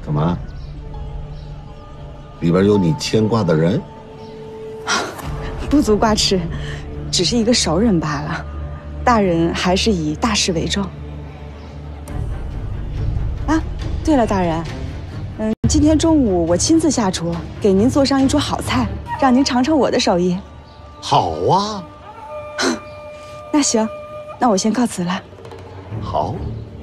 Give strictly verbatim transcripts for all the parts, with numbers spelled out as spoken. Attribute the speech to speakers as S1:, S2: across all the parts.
S1: 干嘛？里边有你牵挂的人？
S2: 不足挂齿，只是一个熟人罢了。大人还是以大事为重。啊，对了，大人，嗯，今天中午我亲自下厨，给您做上一桌好菜，让您尝尝我的手艺。
S1: 好啊。
S2: 那行，那我先告辞了。
S1: 好。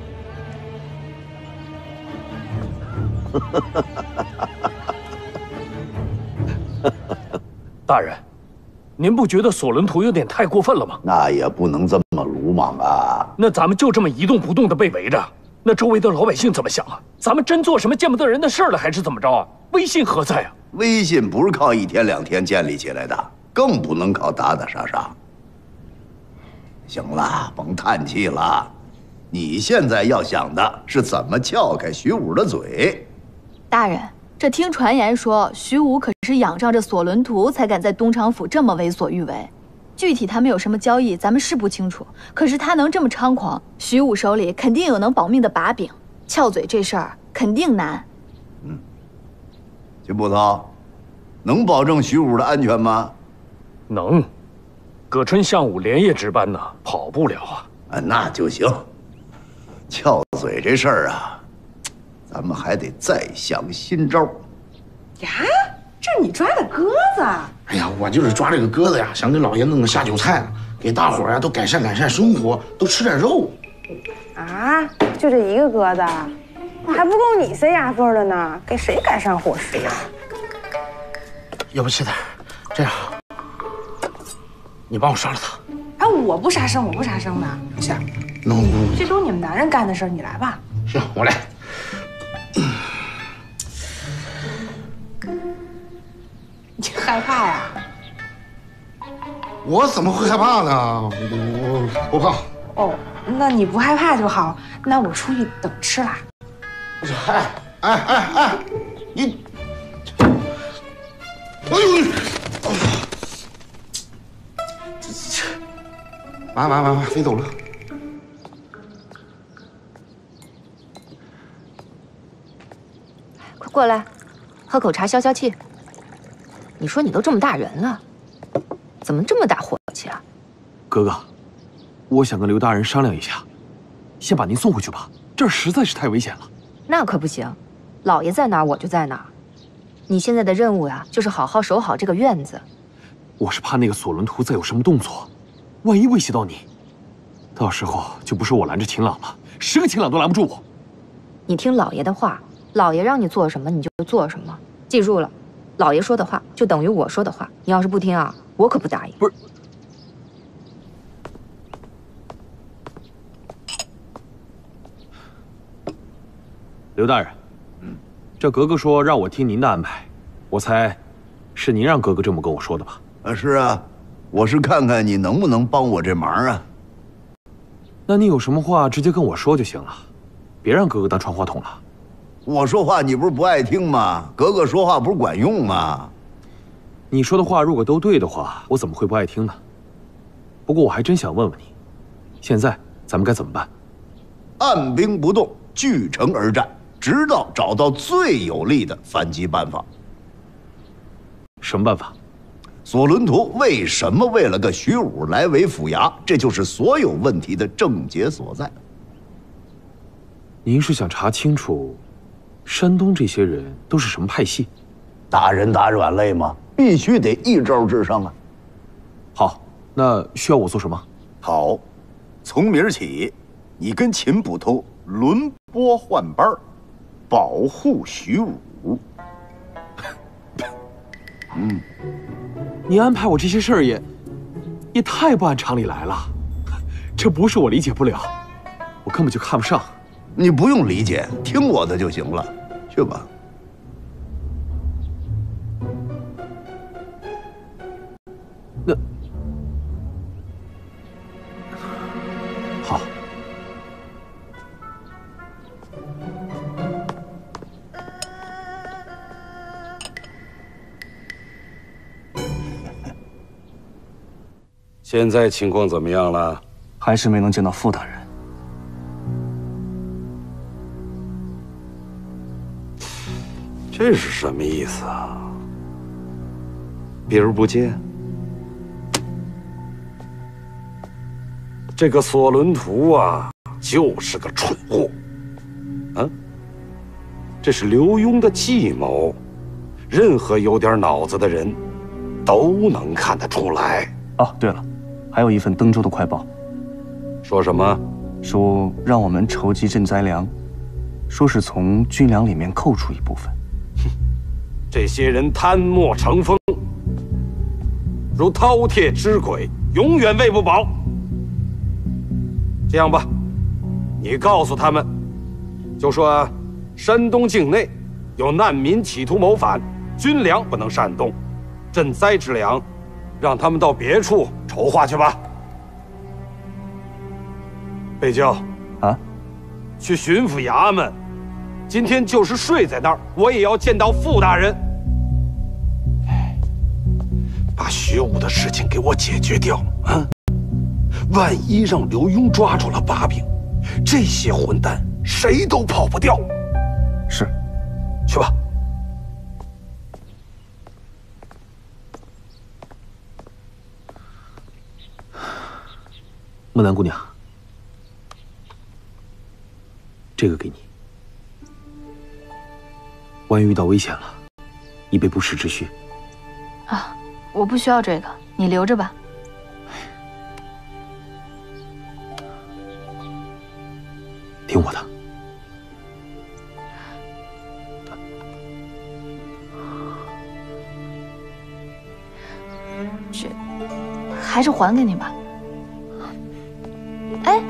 S3: 大人，您不觉得索伦图有点太过分了吗？
S4: 那也不能这么鲁莽啊！
S3: 那咱们就这么一动不动的被围着，那周围的老百姓怎么想啊？咱们真做什么见不得人的事了，还是怎么着啊？威信何在啊？
S4: 威信不是靠一天两天建立起来的，更不能靠打打杀杀。行了，甭叹气了，你现在要想的是怎么撬开徐武的嘴。
S5: 大人，这听传言说，徐武可是仰仗着索伦图才敢在东厂府这么为所欲为。具体他们有什么交易，咱们是不清楚。可是他能这么猖狂，徐武手里肯定有能保命的把柄。撬嘴这事儿肯定难。
S4: 嗯，秦捕头，能保证徐武的安全吗？
S3: 能。葛春向武连夜值班呢，跑不了啊。
S4: 啊，那就行。撬嘴这事儿啊，咱们还得再想新招。
S6: 呀，这是你抓的鸽子？
S7: 哎呀，我就是抓这个鸽子呀，想给老爷弄个下酒菜，给大伙儿呀都改善改善生活，都吃点肉。
S6: 啊，就这一个鸽子，还不够你塞牙缝的呢，给谁改善伙食呀？
S7: 要不现在这样，你帮我杀了他。
S6: 哎，我不杀生，我不杀生的。
S7: 行，那我
S6: 这都是你们男人干的事儿，你来吧。
S7: 行，我来。
S6: 你害怕呀？
S7: 我怎么会害怕呢？我我不怕。
S6: 哦，那你不害怕就好。那我出去等吃啦。
S7: 哎哎哎哎，你，哎呦！完完完完，飞走了。
S8: 快过来，喝口茶消消气。你说你都这么大人了，怎么这么大火气啊？
S9: 哥哥，我想跟刘大人商量一下，先把您送回去吧，这儿实在是太危险了。
S8: 那可不行，老爷在哪儿我就在哪儿。你现在的任务呀，就是好好守好这个院子。
S9: 我是怕那个索伦图再有什么动作，万一威胁到你，到时候就不是我拦着秦朗了，十个秦朗都拦不住我。
S8: 你听老爷的话，老爷让你做什么你就做什么，记住了。老爷说的话就等于我说的话，你要是不听啊，我可不答应。
S9: 不是，刘大人，嗯，这格格说让我听您的安排，我猜是您让格格这么跟我说的吧？
S4: 啊，是啊，我是看看你能不能帮我这忙啊。
S9: 那你有什么话直接跟我说就行了，别让格格当传话筒了。
S4: 我说话你不是不爱听吗？格格说话不是管用吗？
S9: 你说的话如果都对的话，我怎么会不爱听呢？不过我还真想问问你，现在咱们该怎么办？
S4: 按兵不动，据城而战，直到找到最有力的反击办法。
S9: 什么办法？
S4: 索伦图为什么为了个徐武来为府衙？这就是所有问题的症结所在。
S9: 您是想查清楚山东这些人都是什么派系？
S4: 打人打软肋吗？必须得一招制胜啊！
S9: 好，那需要我做什么？
S4: 好，从明儿起，你跟秦捕头轮播换班，保护徐武。
S9: 嗯，你安排我这些事儿也也太不按常理来了，这不是我理解不了，我根本就看不上。
S4: 你不用理解，听我的就行了，去吧。
S9: 那好。
S10: 现在情况怎么样了？
S11: 还是没能见到傅大人。
S10: 这是什么意思啊？避而不见。这个索伦图啊，就是个蠢货。啊，这是刘墉的计谋，任何有点脑子的人都能看得出来。
S11: 哦，对了，还有一份登州的快报，
S10: 说什么？
S11: 说让我们筹集赈灾粮，说是从军粮里面扣除一部分。
S10: 这些人贪墨成风，如饕餮之鬼，永远喂不饱。这样吧，你告诉他们，就说山东境内有难民企图谋反，军粮不能擅动，赈灾之粮，让他们到别处筹划去吧。贝教
S11: 啊，
S10: 去巡抚衙门。今天就是睡在那儿，我也要见到傅大人。把徐武的事情给我解决掉啊！万一让刘墉抓住了把柄，这些混蛋谁都跑不掉。
S11: 是，
S10: 去吧。
S9: 木兰姑娘，这个给你。万一遇到危险了，以备不时之需。
S5: 啊，我不需要这个，你留着吧。
S9: 听我的。
S5: 这还是还给你吧。哎。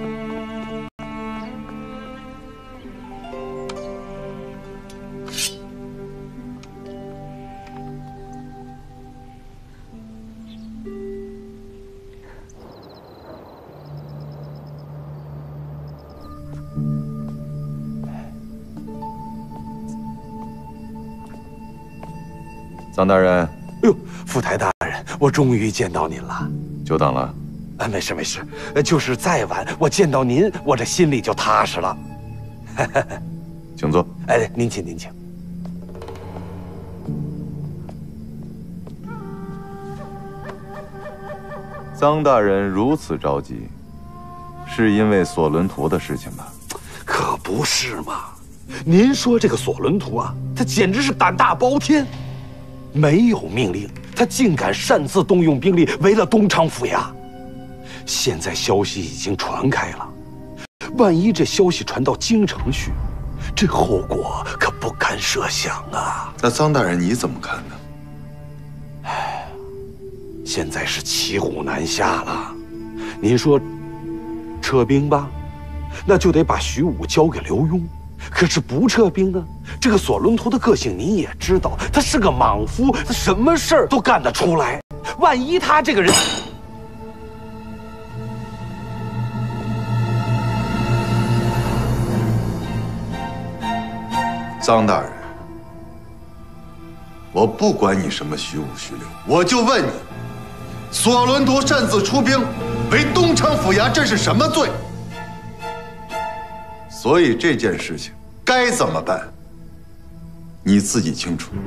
S12: 臧大人，
S10: 哎呦，副台大人，我终于见到您了。
S12: 久等了。
S10: 啊，没事没事，就是再晚我见到您，我这心里就踏实了。
S12: 请坐。
S10: 哎，您请您请。
S12: 臧大人如此着急，是因为索伦图的事情吧？
S10: 可不是嘛！您说这个索伦图啊，他简直是胆大包天。没有命令，他竟敢擅自动用兵力围了东昌府衙。现在消息已经传开了，万一这消息传到京城去，这后果可不敢设想啊！
S12: 那臧大人你怎么看呢？
S10: 唉，现在是骑虎难下了。您说撤兵吧，那就得把徐武交给刘墉。可是不撤兵呢？这个索伦图的个性您也知道，他是个莽夫，他什么事儿都干得出来。万一他这个人……
S12: 臧大人，我不管你什么徐武徐刘，我就问你，索伦图擅自出兵围东昌府衙，这是什么罪？所以这件事情该怎么办，你自己清楚。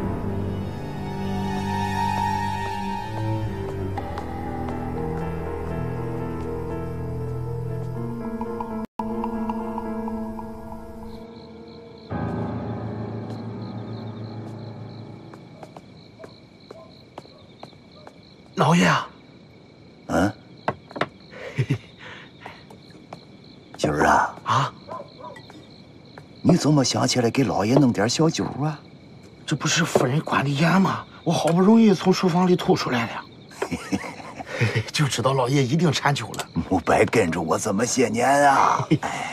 S7: 老爷啊，
S4: 嗯，今儿啊
S7: 啊，
S4: 你怎么想起来给老爷弄点小酒啊？
S7: 这不是夫人管得严吗？我好不容易从书房里吐出来了，就知道老爷一定馋酒了。
S4: 没白跟着我这么些年啊！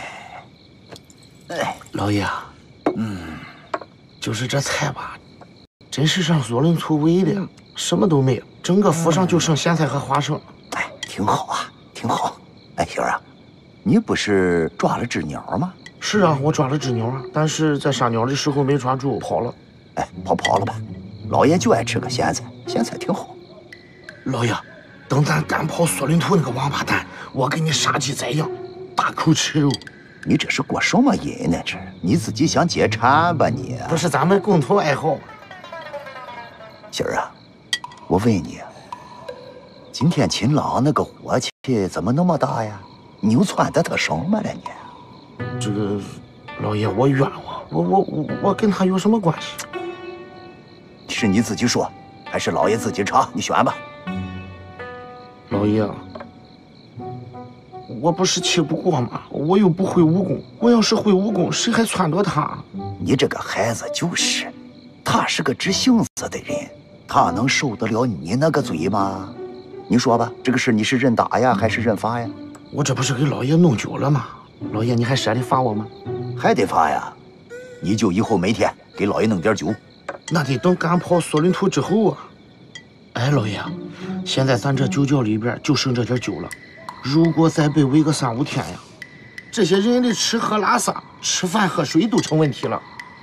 S7: 哎，老爷啊，嗯，就是这菜吧，真是让索伦图喂的，什么都没有，整个府上就剩咸菜和花生。
S4: 哎，挺好啊，挺好。哎，媳妇啊，你不是抓了只鸟吗？
S7: 是啊，我抓了只鸟啊，但是在杀鸟的时候没抓住，跑了。
S4: 哎，跑跑了吧？老爷就爱吃个咸菜，咸菜挺好。
S7: 老爷，等咱赶跑索伦图那个王八蛋，我给你杀鸡宰羊，大口吃肉。
S4: 你这是过什么瘾呢？这你自己想解馋吧你？
S7: 不是咱们共同爱好吗？
S4: 心儿啊，我问你，今天秦老那个火气怎么那么大呀？你又撺掇他什么了你？
S7: 这个老爷，我冤枉，我我我我跟他有什么关系？
S4: 是你自己说，还是老爷自己查？你选吧。
S7: 老爷，我不是气不过吗？我又不会武功，我要是会武功，谁还撺掇他？
S4: 你这个孩子就是，他是个知性子的人，他能受得了你那个嘴吗？你说吧，这个事你是认打呀，还是认罚呀？
S7: 我这不是给老爷弄酒了吗？老爷，你还舍得罚我吗？
S4: 还得罚呀！你就以后每天给老爷弄点酒。
S7: 那得等赶跑索伦图之后啊。哎，老爷，现在咱这酒窖里边就剩这点酒了，如果再被围个三五天呀，这些人的吃喝拉撒、吃饭喝水都成问题了。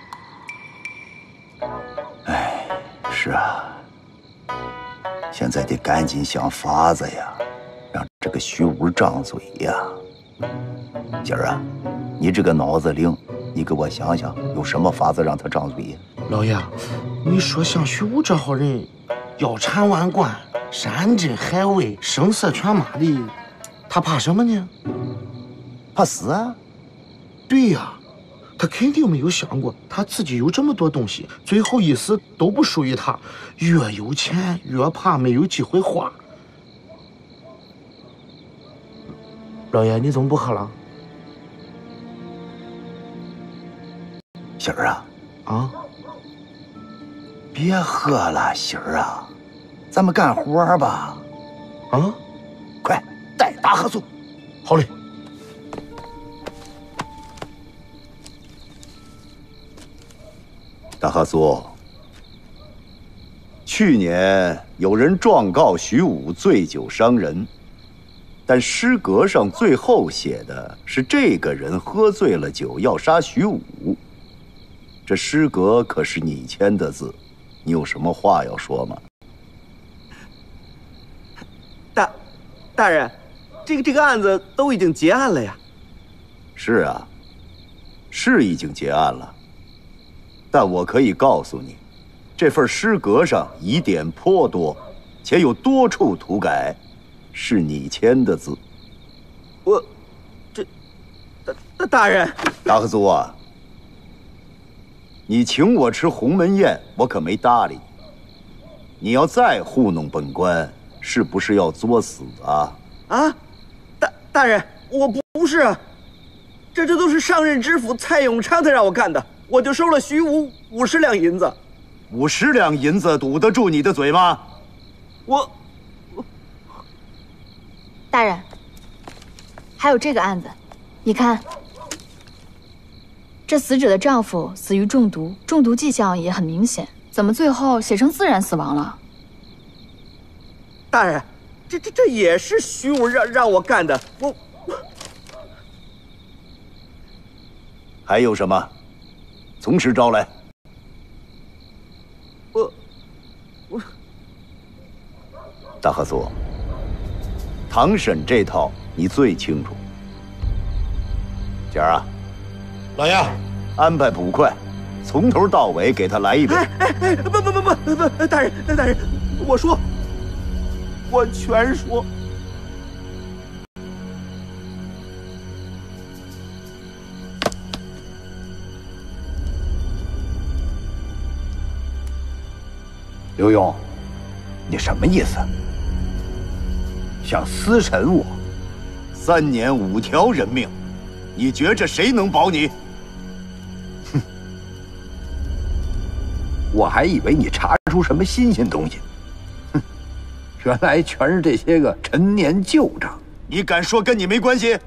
S4: 哎，是啊，现在得赶紧想法子呀，让这个徐武张嘴呀。今儿啊，你这个脑子灵，你给我想想，有什么法子让他张嘴呀？
S7: 老爷，你说像徐武这号人，腰缠万贯、山珍海味、声色犬马的，他怕什么呢？
S4: 怕死啊！
S7: 对呀，他肯定没有想过他自己有这么多东西，最后一死都不属于他。越有钱越怕没有机会花。老爷，你怎么不喝了？
S4: 心儿啊，
S7: 啊，
S4: 别喝了，心儿啊，咱们干活吧。
S7: 啊，
S4: 快带大喝醋。
S7: 好嘞。
S4: 大喝苏，去年有人状告徐武醉酒伤人，但诗阁上最后写的是这个人喝醉了酒要杀徐武。这诗阁可是你签的字，你有什么话要说吗？
S13: 大，大人，这个这个案子都已经结案了呀。
S4: 是啊，是已经结案了。但我可以告诉你，这份诗阁上疑点颇多，且有多处涂改，是你签的字。
S13: 我，这，大大人，
S4: 大合租啊，你请我吃鸿门宴，我可没搭理你。你要再糊弄本官，是不是要作死啊？
S13: 啊，大大人，我不不是啊，这这都是上任知府蔡永昌他让我干的。我就收了徐武五十两银子，
S4: 五十两银子堵得住你的嘴吗？
S13: 我，我，
S5: 大人，还有这个案子，你看，这死者的丈夫死于中毒，中毒迹象也很明显，怎么最后写成自然死亡了？
S13: 大人，这这这也是徐武让让我干的，我我。
S4: 还有什么？从实招来。
S13: 我我
S4: 大合苏，堂审这套你最清楚。姐儿啊，
S7: 老爷，
S4: 安排捕快，从头到尾给他来一遍。
S13: 哎哎哎，不不不不不，大人大人，我说，我全说。
S14: 刘勇，你什么意思？想私审我？
S4: 三年五条人命，你觉着谁能保你？
S14: 哼！我还以为你查出什么新鲜东西，哼！原来全是这些个陈年旧账。
S4: 你敢说跟你没关系？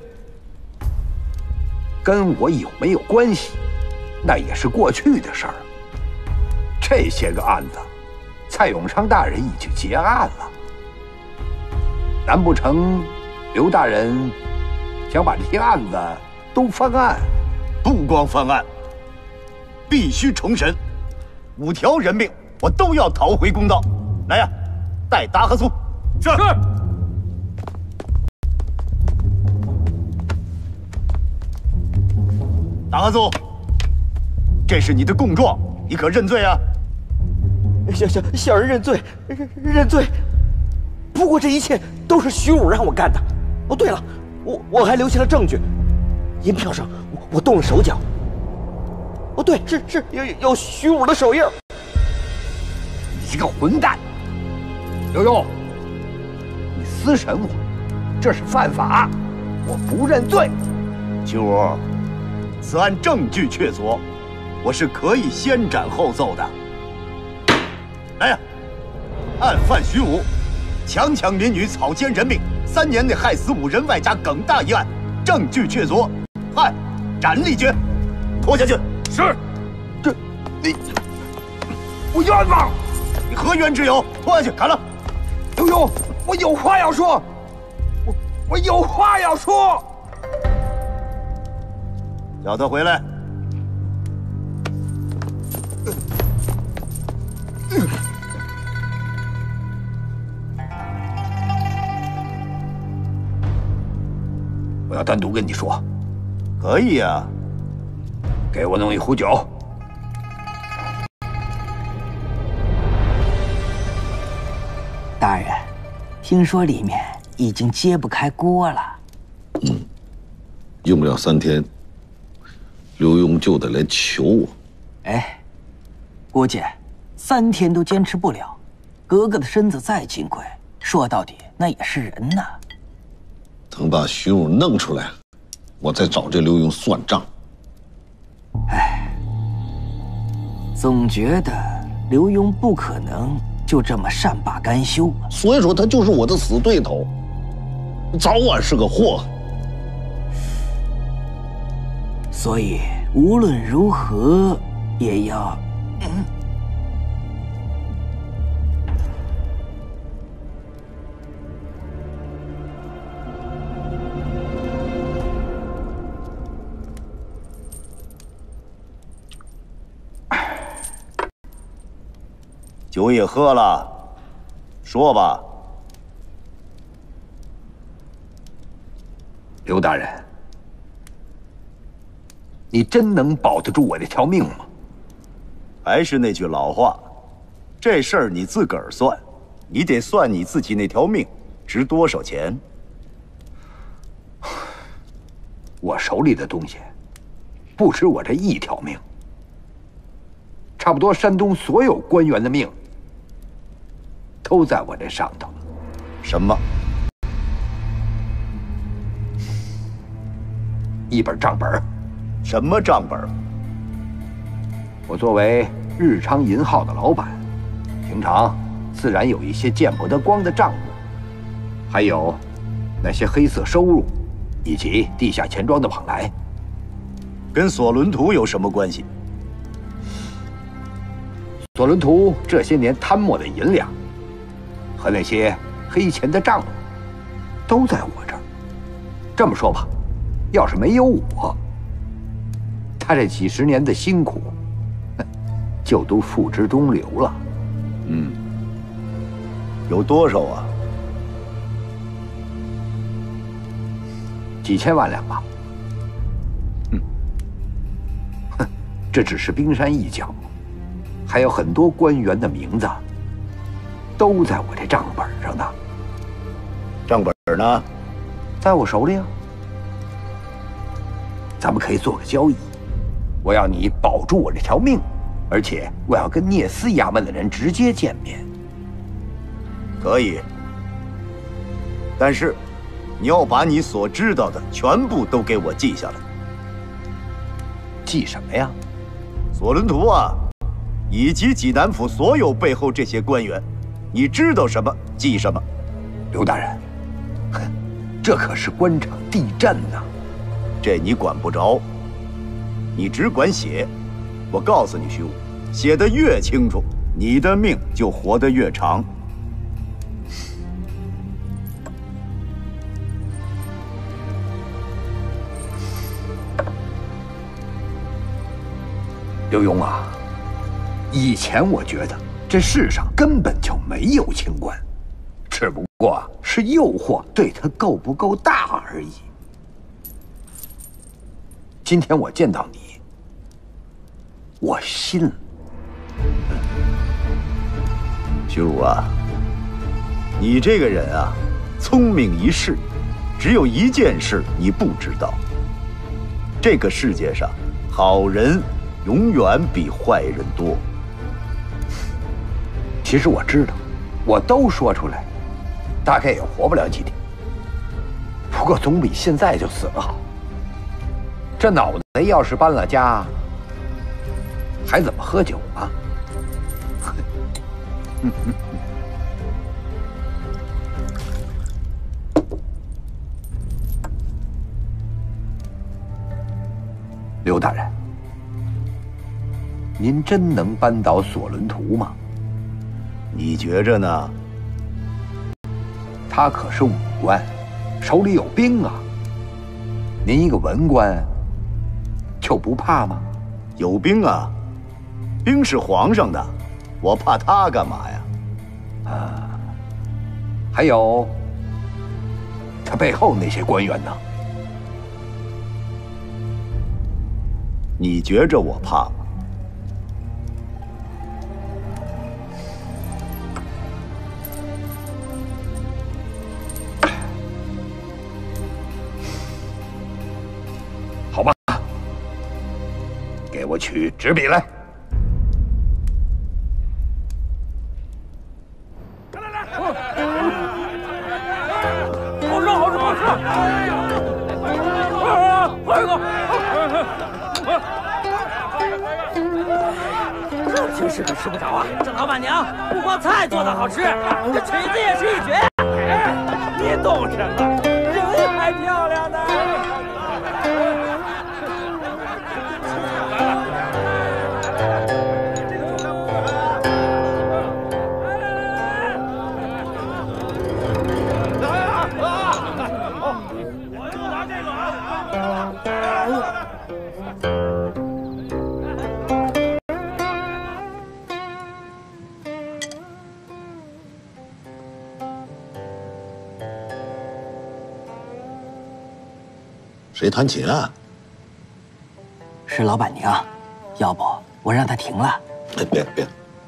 S14: 跟我有没有关系，那也是过去的事儿。这些个案子。蔡永昌大人已经结案了，难不成刘大人想把这些案子都翻案？
S4: 不光翻案，必须重审，五条人命我都要讨回公道。来呀，带达和苏。
S3: 是。
S4: 大阿祖，这是你的供状，你可认罪啊？
S13: 小小小人认罪，认认罪。不过这一切都是徐武让我干的。哦，对了，我我还留下了证据，银票上我我动了手脚。哦，对，是是有有徐武的手印。
S14: 你这个混蛋，刘墉，你私审我，这是犯法，我不认罪。
S4: 徐武，此案证据确凿，我是可以先斩后奏的。来呀，案犯徐武，强抢民女，草菅人命，三年内害死五人，外加耿大一案，证据确凿，判斩立决，拖下去。
S3: 是。
S14: 这，你，我冤枉！
S4: 你何冤之有？拖下去，砍了。
S14: 刘墉，我有话要说，我我有话要说。
S4: 叫他回来。
S14: 我要单独跟你说。
S4: 可以呀。
S14: 给我弄一壶酒。
S15: 大人，听说里面已经揭不开锅了。
S1: 嗯，用不了三天，刘墉就得来求我。
S15: 哎，姑姐，三天都坚持不了，格格的身子再金贵，说到底那也是人呐。
S1: 等把徐武弄出来，我再找这刘墉算账。
S15: 哎，总觉得刘墉不可能就这么善罢甘休，
S1: 所以说他就是我的死对头，早晚是个祸。
S15: 所以无论如何也要，嗯。
S4: 酒也喝了，说吧。
S14: 刘大人，你真能保得住我这条命吗？
S4: 还是那句老话，这事儿你自个儿算，你得算你自己那条命值多少钱。
S14: 我手里的东西，不止我这一条命，差不多山东所有官员的命都在我这上头。
S4: 什么？
S14: 一本账本。
S4: 什么账本？
S14: 我作为日昌银号的老板，平常自然有一些见不得光的账目，还有那些黑色收入，以及地下钱庄的往来。
S4: 跟索伦图有什么关系？
S14: 索伦图这些年贪墨的银两和那些黑钱的账目都在我这儿。这么说吧，要是没有我，他这几十年的辛苦就都付之东流了。
S4: 嗯，有多少啊？
S14: 几千万两吧。嗯，哼，这只是冰山一角，还有很多官员的名字都在我这账本上呢。
S4: 账本呢？
S14: 在我手里啊。咱们可以做个交易，我要你保住我这条命，而且我要跟聂斯衙门的人直接见面。
S4: 可以，但是你要把你所知道的全部都给我记下来。
S14: 记什么呀？
S4: 索伦图啊，以及济南府所有背后这些官员，你知道什么记什么。
S14: 刘大人，哼，这可是官场地震呐！
S4: 这你管不着，你只管写。我告诉你，徐武，写得越清楚，你的命就活得越长。
S14: 刘墉啊，以前我觉得这世上根本就没有清官，只不过是诱惑对他够不够大而已。今天我见到你， 我信了。
S4: 徐武啊，你这个人啊，聪明一世，只有一件事你不知道：这个世界上，好人永远比坏人多。
S14: 其实我知道，我都说出来，大概也活不了几天。不过总比现在就死了好。这脑袋要是搬了家，还怎么喝酒啊？刘大人，您真能扳倒索伦图吗？
S4: 你觉着呢？
S14: 他可是武官，手里有兵啊。您一个文官，就不怕吗？
S4: 有兵啊，兵是皇上的，我怕他干嘛呀？
S14: 啊，还有他背后那些官员呢？
S4: 你觉着我怕吗？
S14: 好吧，给我取纸笔来。
S3: 好吃，好吃，好吃！快一个！这平时可吃不着啊！
S16: 这老板娘不光菜做的好吃，这裙子也是一绝。
S3: 你懂什么？人还漂亮呢。
S1: 谁弹琴啊？
S15: 是老板娘，要不我让她停了。
S1: 哎，别别。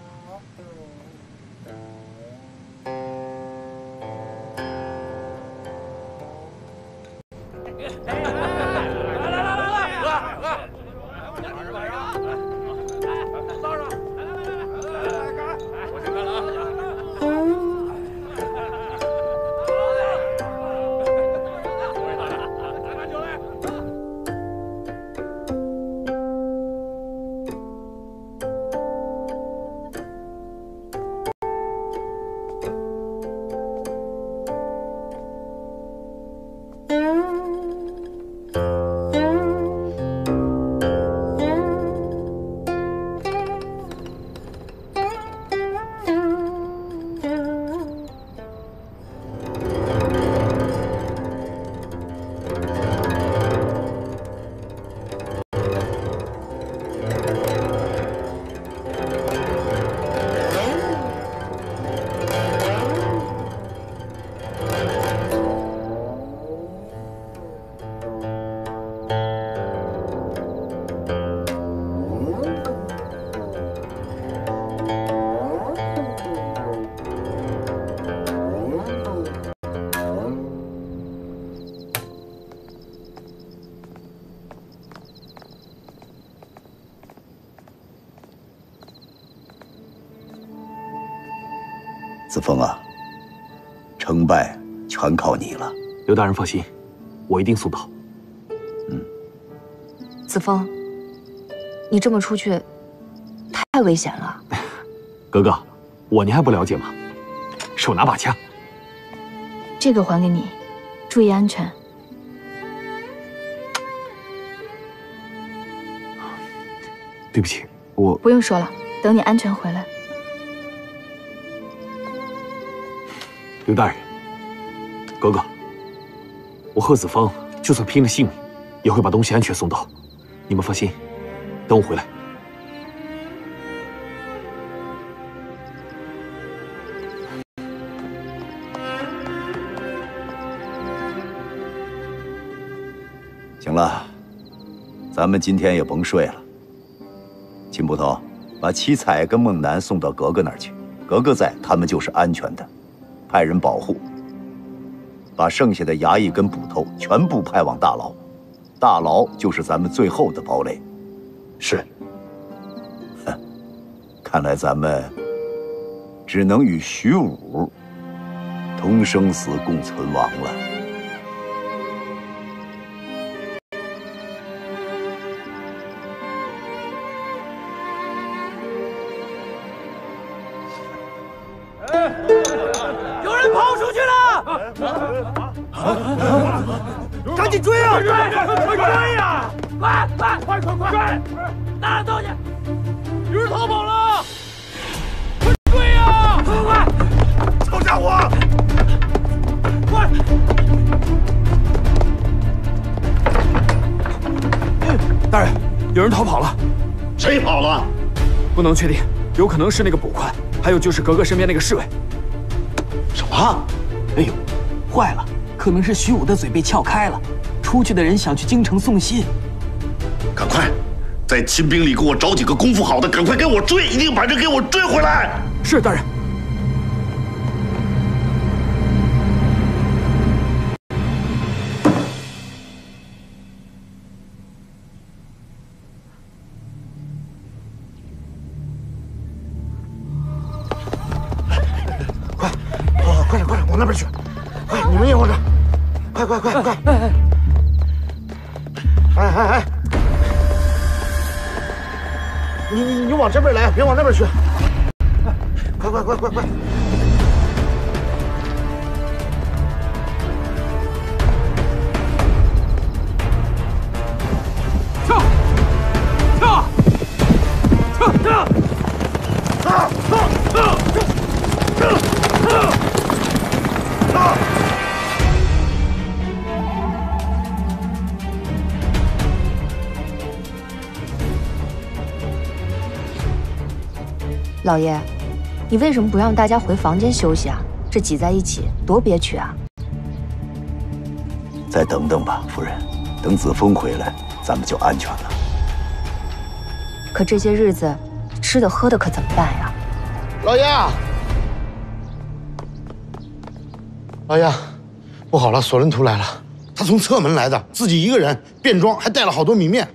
S4: 子枫啊，成败全靠你了。
S9: 刘大人放心，我一定送到。
S4: 嗯，
S8: 子枫，你这么出去，太危险了。
S9: 格格，我您还不了解吗？手拿把枪。
S5: 这个还给你，注意安全。
S9: 对不起，我
S5: 不用说了，等你安全回来。
S9: 刘大人，格格，我和子枫就算拼了性命，也会把东西安全送到。你们放心，等我回来。
S4: 行了，咱们今天也甭睡了， 秦捕头，把七彩跟孟楠送到格格那儿去，格格在，他们就是安全的，派人保护。把剩下的衙役跟捕头全部派往大牢，大牢就是咱们最后的堡垒。
S9: 是。
S4: 看来咱们只能与徐武同生死共存亡了。
S16: 有人跑出去了！赶紧追啊！快追呀！快快快快快！哪东西？有人逃跑了！快追呀！快快！臭家伙！快！
S9: 大人，有人逃跑了。
S12: 谁跑了？
S9: 不能确定，有可能是那个捕快，还有就是格格身边那个侍卫。
S15: 什么？哎呦，坏了！可能是徐武的嘴被撬开了，出去的人想去京城送信。
S12: 赶快，在秦兵里给我找几个功夫好的，赶快给我追，一定把人给我追回来。
S9: 是，大人。
S7: 快，快快点快点往那边去！快，你们也往这！快快快快！哎哎哎！你你你往这边来，别往那边去！快快快快快！
S16: 跳！跳！跳！跳！啊！啊！啊！啊！
S8: 老爷，你为什么不让大家回房间休息啊？这挤在一起多憋屈啊！
S4: 再等等吧，夫人，等子枫回来，咱们就安全了。
S8: 可这些日子，吃的喝的可怎么办呀？
S7: 老爷，老爷，不好了，索伦图来了，他从侧门来的，自己一个人，便装，还带了好多米面。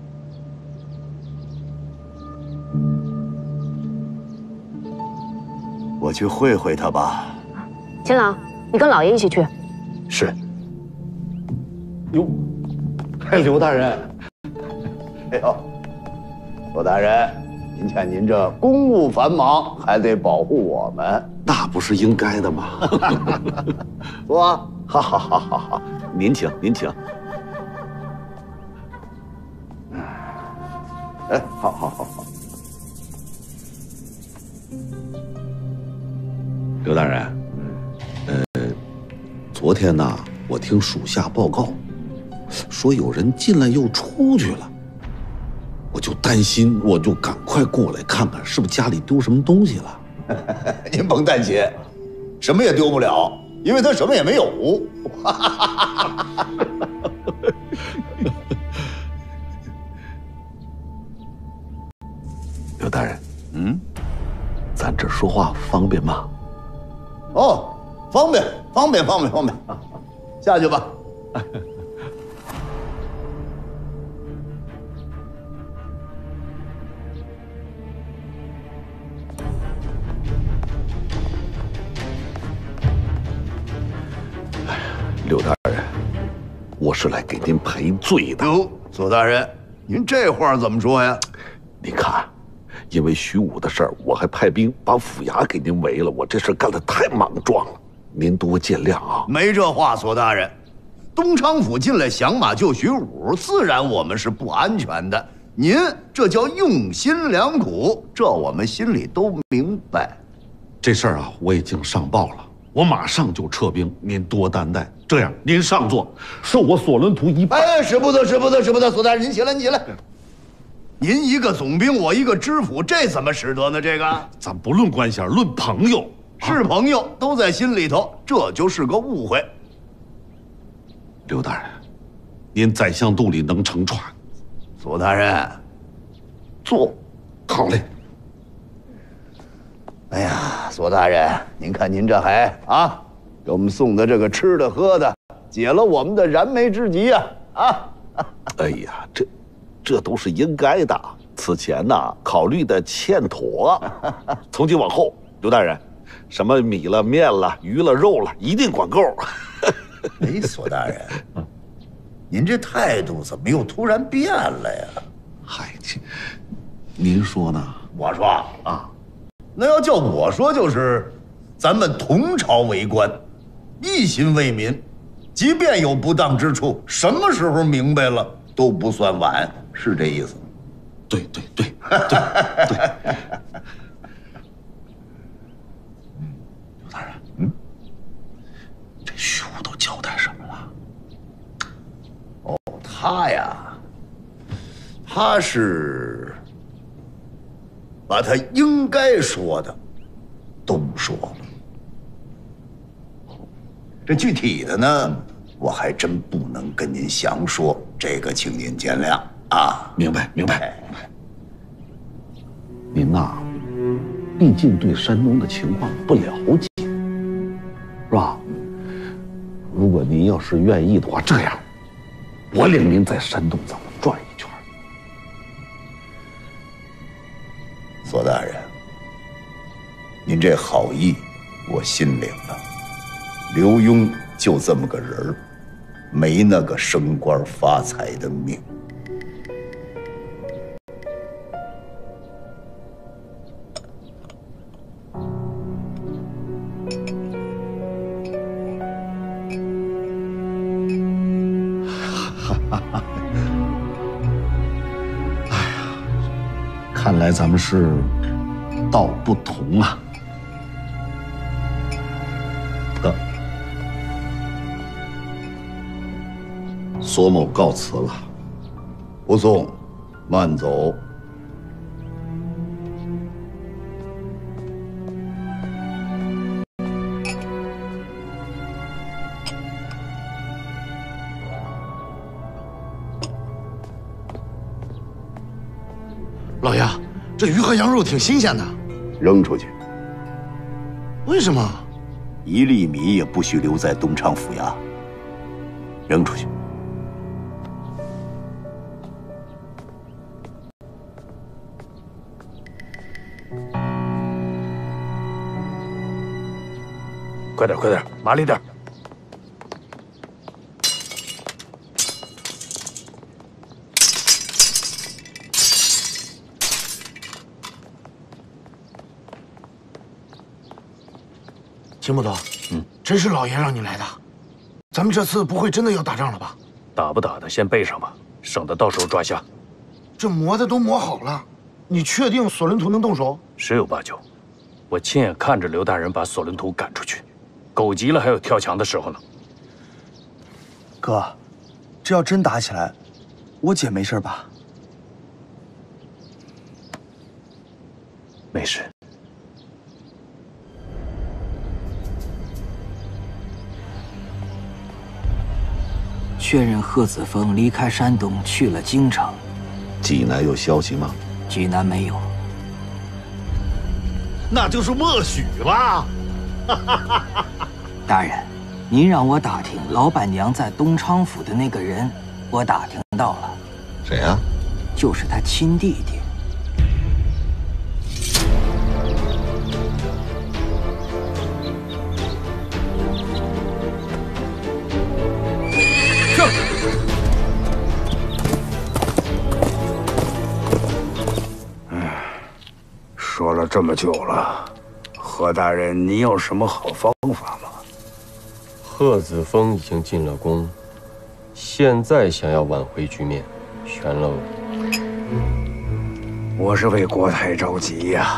S4: 我去会会他吧。
S8: 秦朗，你跟老爷一起去。
S9: 是。
S4: 哟，哎，刘大人，哎呦，左大人，您看您这公务繁忙，还得保护我们，
S1: 那不是应该的吗？
S4: 坐，
S1: 好好好好好，您请您请。
S4: 哎，好好好好。
S1: 刘大人，呃，昨天呢，我听属下报告，说有人进来又出去了，我就担心，我就赶快过来看看，是不是家里丢什么东西了。
S4: 您甭担心，什么也丢不了，因为他什么也没有。
S1: 刘大人，嗯，咱这说话方便吗？
S4: 哦，方便，方便，方便，方便，下去吧。
S1: 刘大人，我是来给您赔罪的。
S4: 哟，左大人，您这话怎么说呀？
S1: 你看，因为徐武的事儿，我还派兵把府衙给您围了，我这事干得太莽撞了，您多见谅啊。
S4: 没这话，左大人，东昌府进来降马救徐武，自然我们是不安全的。您这叫用心良苦，这我们心里都明白。
S1: 这事儿啊，我已经上报了，我马上就撤兵，您多担待。这样，您上座，受我索伦图一拜。
S4: 哎，使不得，使不得，使不得，左大人，您起来，您起来。您一个总兵，我一个知府，这怎么使得呢？这个，
S1: 咱不论官衔，论朋友，
S4: 是朋友，都在心里头，这就是个误会。
S1: 刘大人，您宰相肚里能撑船。
S4: 左大人，坐。
S1: 好嘞。
S4: 哎呀，索大人，您看您这还啊，给我们送的这个吃的喝的，解了我们的燃眉之急呀！啊！
S1: 哎呀，这这都是应该的。此前呐，考虑的欠妥。从今往后，刘大人，什么米了、面了、鱼了、肉了，一定管够。
S4: 哎，索大人，您这态度怎么又突然变了呀？
S1: 嗨，您说呢？
S4: 我说啊，那要叫我说，就是咱们同朝为官，一心为民，即便有不当之处，什么时候明白了都不算晚，是这意思。
S1: 对对对对对。刘大人，嗯，这徐武都交代什么了？
S4: 哦，他呀，他是把他应该说的都说了。这具体的呢，我还真不能跟您详说，这个请您见谅啊。
S1: 明白，明白。您呐，毕竟对山东的情况不了解，是吧？如果您要是愿意的话，这样，我领您在山东咱们转一圈。
S4: 索大人，您这好意我心领了。刘墉就这么个人儿，没那个升官发财的命。
S1: 看来咱们是道不同啊。得，索某告辞了。
S4: 不送，慢走。
S7: 老爷，这鱼和羊肉挺新鲜的，
S4: 扔出去。
S7: 为什么？
S4: 一粒米也不许留在东昌府衙。扔出去。
S3: 快点，快点，麻利点。
S7: 秦木头，嗯，真是老爷让你来的，咱们这次不会真的要打仗了吧？
S3: 打不打的先备上吧，省得到时候抓瞎。
S7: 这磨的都磨好了，你确定索伦图能动手？
S3: 十有八九，我亲眼看着刘大人把索伦图赶出去，狗急了还有跳墙的时候呢。
S11: 哥，这要真打起来，我姐没事吧？
S3: 没事。
S15: 确认贺子峰离开山东去了京城。
S1: 济南有消息吗？
S15: 济南没有。
S1: 那就是默许了。
S15: 大人，您让我打听老板娘在东昌府的那个人，我打听到了。
S1: 谁呀？
S15: 就是他亲弟弟。
S14: 说了这么久了，何大人，你有什么好方法吗？
S17: 贺子峰已经进了宫，现在想要挽回局面，悬喽。
S14: 我是为国太着急呀。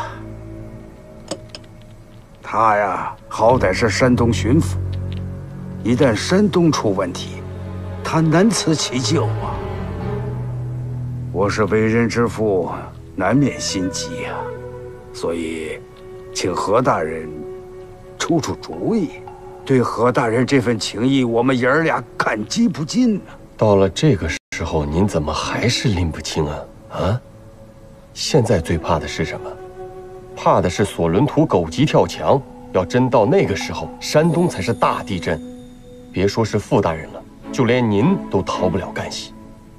S14: 他呀，好歹是山东巡抚，一旦山东出问题，他难辞其咎啊。我是为人之父，难免心急呀。所以，请何大人出出主意。对何大人这份情谊，我们爷儿俩感激不尽呢。
S17: 到了这个时候，您怎么还是拎不清啊？啊！ 现在最怕的是什么？怕的是索伦图狗急跳墙。要真到那个时候，山东才是大地震，别说是傅大人了，就连您都逃不了干系。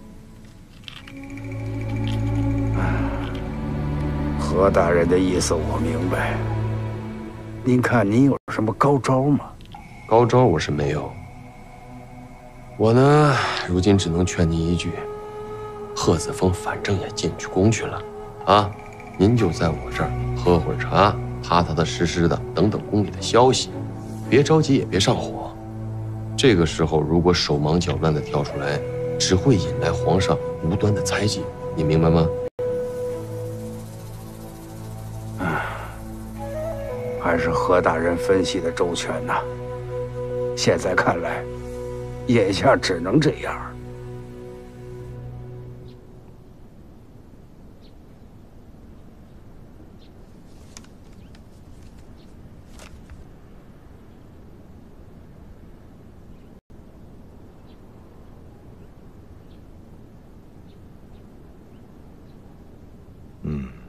S14: 何大人的意思我明白。您看您有什么高招吗？
S17: 高招我是没有。我呢，如今只能劝您一句：贺子峰反正也进去宫去了，啊，您就在我这儿喝会儿茶，踏踏踏实实的等等宫里的消息，别着急，也别上火。这个时候如果手忙脚乱的跳出来，只会引来皇上无端的猜忌，你明白吗？
S14: 还是何大人分析的周全呐。现在看来，眼下只能这样。
S11: 嗯。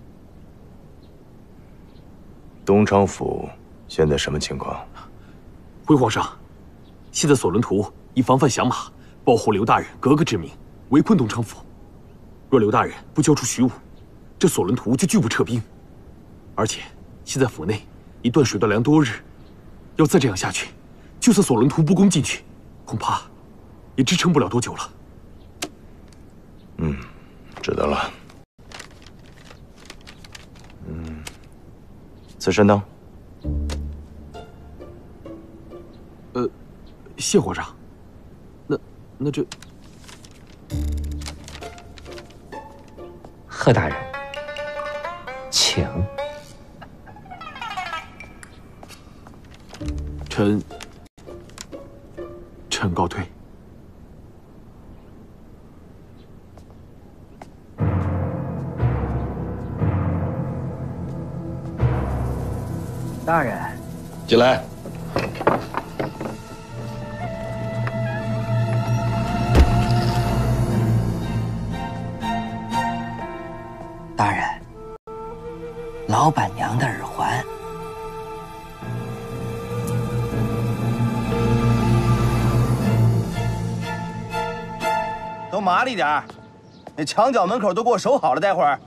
S11: 东昌府现在什么情况？
S9: 回皇上，现在索伦图以防范降马、保护刘大人格格之名，围困东昌府。若刘大人不交出徐武，这索伦图就拒不撤兵。而且现在府内已断水断粮多日，要再这样下去，就算索伦图不攻进去，恐怕也支撑不了多久了。
S11: 嗯，知道了。嗯，此身呢？
S9: 呃，谢皇上。那那这……
S18: 贺大人，请。
S9: 臣臣告退。
S15: 大人，
S9: 进来。
S15: 大人，老板娘的耳环。
S13: 都麻利点儿，那墙角门口都给我守好了，待会儿。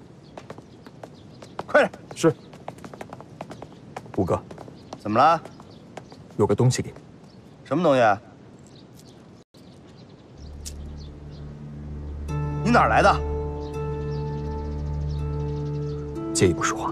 S13: 快点！
S11: 是。五哥，
S13: 怎么了？
S11: 有个东西给你。
S13: 什么东西啊？你哪儿来的？
S11: 借一步说话。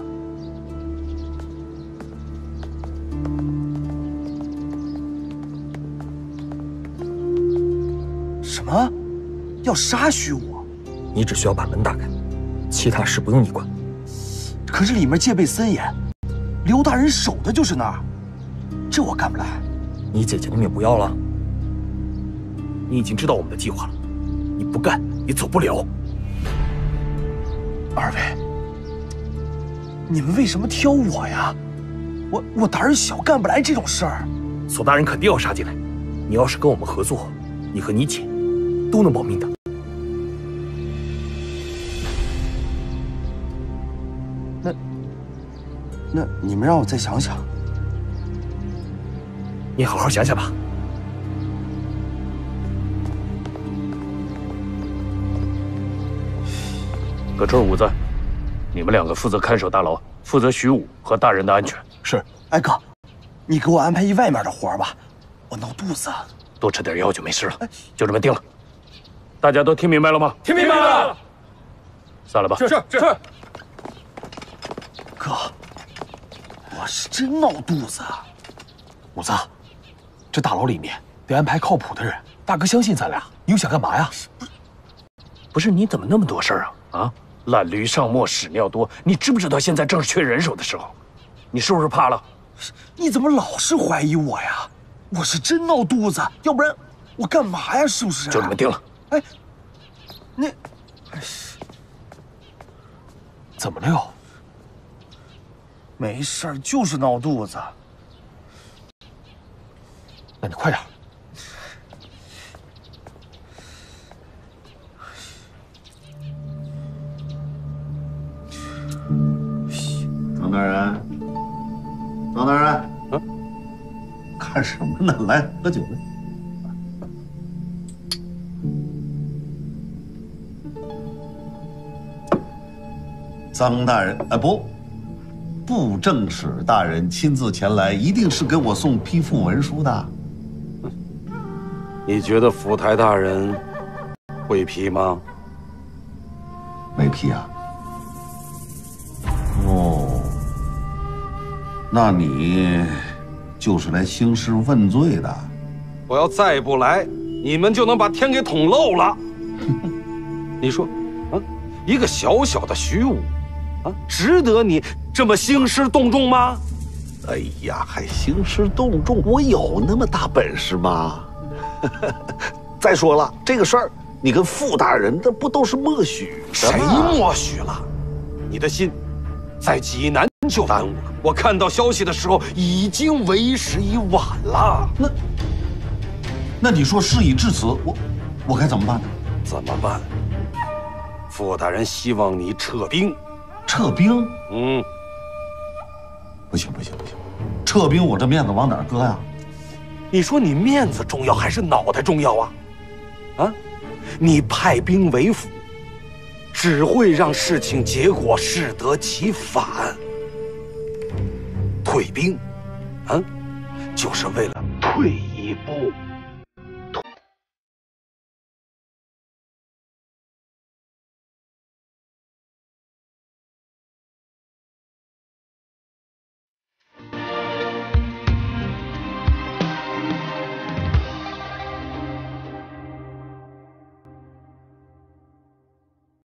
S13: 什么？要杀徐武？
S11: 你只需要把门打开，其他事不用你管。
S13: 可是里面戒备森严，刘大人守的就是那儿，这我干不来。
S11: 你姐姐的命不要了？
S9: 你已经知道我们的计划了，你不干也走不了。
S13: 二位，你们为什么挑我呀？我我胆儿小，干不来这种事儿。
S9: 索大人肯定要杀进来，你要是跟我们合作，你和你姐都能保命的。
S13: 那那你们让我再想想。
S9: 你好好想想吧。葛春五子，你们两个负责看守大牢，负责徐武和大人的安全。
S13: 是。哎哥，你给我安排一外面的活吧，我闹肚子。
S9: 多吃点药就没事了。就这么定了。大家都听明白了吗？
S16: 听明白了。
S9: 散了吧。
S16: 是是是。
S13: 哥，我是真闹肚子。
S9: 五子，这大牢里面得安排靠谱的人。大哥相信咱俩，你又想干嘛呀？不是，你怎么那么多事儿啊？啊，懒驴上磨，屎尿多。你知不知道现在正是缺人手的时候？你是不是怕了？
S13: 你怎么老是怀疑我呀？我是真闹肚子，要不然我干嘛呀？是不是？
S9: 就这么定了。
S13: 哎，你，
S9: 怎么了又？
S13: 没事儿，就是闹肚子。
S9: 那你快点。
S1: 张大人，嗯，看什么呢？来，喝酒来。张大人，啊不，布政使大人亲自前来，一定是给我送批复文书的。
S10: 你觉得府台大人会批吗？
S1: 没批啊。哦，那你就是来兴师问罪的。
S10: 我要再不来，你们就能把天给捅漏了。你说，啊，一个小小的徐武。啊，值得你这么兴师动众吗？
S1: 哎呀，还兴师动众？我有那么大本事吗？再说了，这个事儿你跟傅大人这不都是默许的吗？
S10: 谁默许了？你的心在济南就耽误了。我看到消息的时候，已经为时已晚了。
S1: 那那你说事已至此，我我该怎么办呢？
S10: 怎么办？傅大人希望你撤兵。
S1: 撤兵？
S10: 嗯，
S1: 不行不行不行，撤兵我这面子往哪儿搁呀？
S10: 你说你面子重要还是脑袋重要啊？啊，你派兵为辅，只会让事情结果适得其反。退兵，啊，就是为了退一步。